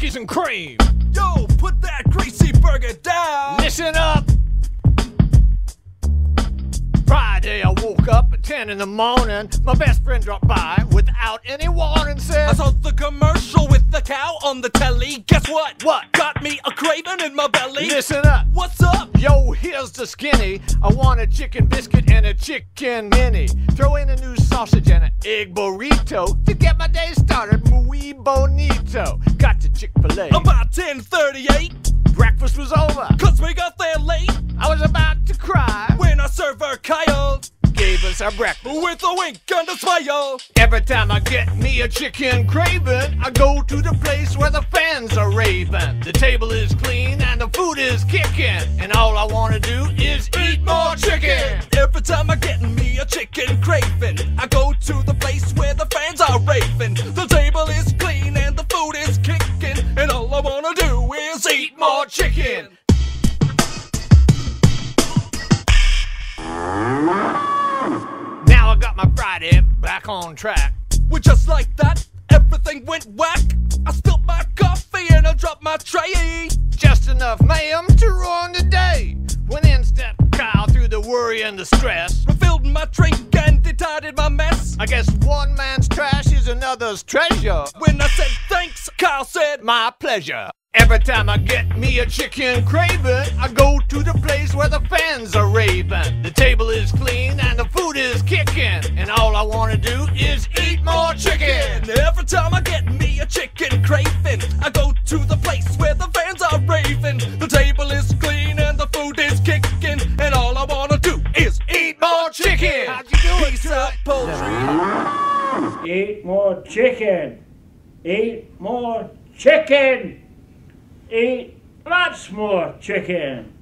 cookies and cream. Yo, put that greasy burger down. Listen up. Friday, I woke up at 10 in the morning. My best friend dropped by without any warning. Said, I saw the commercial with the cow on the telly. Guess what? What? Got me a craving in my belly. listen up. What's up? Yo, here's the skinny. I want a chicken biscuit and a chicken mini. Throw in a new sausage and an egg burrito to get my day started. Muy bonito. Got to Chick-fil-A. About 10:38, Breakfast was over. cause we got there late. I was about to cry When our server Kyle gave us our breakfast. with a wink and a smile. Every time I get me a chicken craving, I go to the place where the fans are raving. The table is clean and the food is kicking, and all I want to do is eat more chicken. Every time I get me a chicken craving, I go to the place where the fans are raving. The table is clean and the food is kicking, and all I wanna do is eat more chicken. Now I got my Friday back on track. Well, just like that, everything went whack. I spilled my coffee and I dropped my tray. Just enough mayhem to ruin the day. When in stepped Kyle through the worry and the stress. Refilled my drink and decided my mess. I guess one man's trash is another's treasure. When I said thanks, Kyle said, My pleasure. Every time I get me a chicken craving, I go to the place where the fans are raving. The table is clean and the food is kicking, and all I want to do is eat more chicken. Every time I get me a chicken craving, I go to the place where the fans are raving. The table is clean and the food is kicking, and all I wanna do is Eat more chicken. How'd you do it, sir? Poultry. Eat more chicken. Eat more chicken. Eat lots more chicken.